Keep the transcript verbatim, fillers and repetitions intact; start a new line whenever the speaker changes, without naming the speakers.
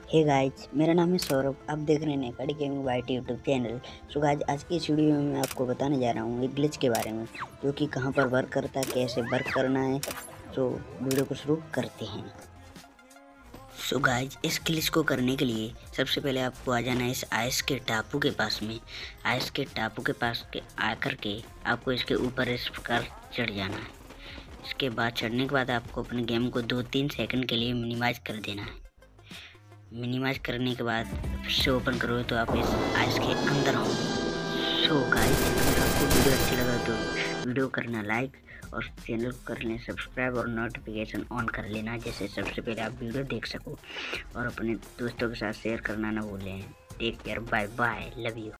Hey guys, मेरा नाम है सौरभ। आप देख रहे हैं कड़ी gaming white YouTube channel. So guys, आज की इस वीडियो में मैं आपको बताने जा रहा हूँ एक ग्लिच के बारे में, जो कि कहाँ पर वर्क करता है, कैसे वर्क करना है। सो वीडियो को शुरू करते हैं। सो गाइस, इस ग्लिच को करने के लिए सबसे पहले आपको आ जाना है इस आइस के टापू के पास में। आइस के टापू के पास के आकर के आपको इसके ऊपर इस प्रकार चढ़ जाना है। इसके बाद चढ़ने के बाद आपको अपने गेम को दो तीन सेकंड के लिए मिनिमाइज कर देना है। मिनिमाइज करने के बाद फिर से ओपन करो तो आप इस आइस के अंदर होंगे। सो गाइस, अगर आपको वीडियो अच्छी लगा तो वीडियो करना लाइक और चैनल को कर लें सब्सक्राइब और नोटिफिकेशन ऑन कर लेना, जैसे सबसे पहले आप वीडियो देख सको। और अपने दोस्तों के साथ शेयर करना ना भूलें। Take care, bye bye, love you.